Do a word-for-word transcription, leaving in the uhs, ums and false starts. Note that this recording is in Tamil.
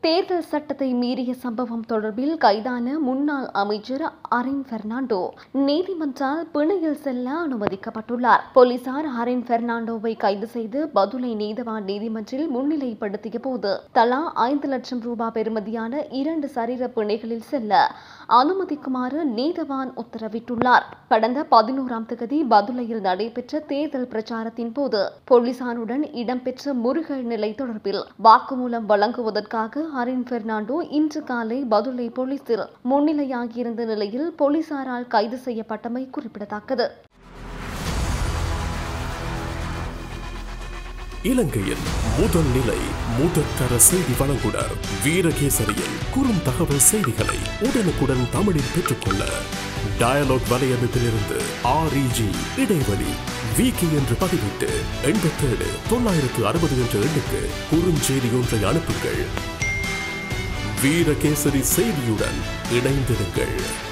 தேர்தல் சட்டத்தை மீறிய சம்பவம் தொடர்பில் கைதான முன்னாள் அமைச்சர் அரின் பெர்னாண்டோ நீதிமன்றால் பிணையில் செல்ல அனுமதிக்கப்பட்டுள்ளார். போலீசார் அரின் பெர்னாண்டோவை கைது செய்து பதுளை நீதவான் நீதிமன்றில் முன்னிலைப்படுத்திய போது தலா ஐந்து லட்சம் ரூபாய் பெறுமதியான இரண்டு சரீர பிணைகளில் செல்ல அனுமதிக்குமாறு நீதவான் உத்தரவிட்டுள்ளார். கடந்த பதினோராம் தேதி பதுளையில் நடைபெற்ற தேர்தல் பிரச்சாரத்தின் போது போலீசாருடன் இடம்பெற்ற முருகல் நிலை தொடர்பில் வாக்குமூலம் வழங்குவதற்காக அரின் பெர்னாண்டோ இன்று காலை பதுளை போலீசில் முன்னிலையாகியிருந்த நிலையில் போலீசாரால் கைது செய்யப்பட்டமை குறிப்பிடத்தக்கது. இலங்கையின் முதல் நிலை முதற்தர செய்தி வழங்குனர் வீரகேசரியில் குறும் தகவல் செய்திகளை உடனுக்குடன் தமிழில் பெற்றுக்கொள்ள டயலாக் வலையமைப்பிலிருந்து ஆர்இஜி இடைவெளி வீக்கி என்று பதிவிட்டு எண்பத்தேழு தொள்ளாயிரத்து அறுபது என்ற எண்ணுக்கு குறுஞ்செய்தி ஒன்றை அனுப்புங்கள். வீரகேசரி செய்தியுடன் இணைந்திருங்கள்.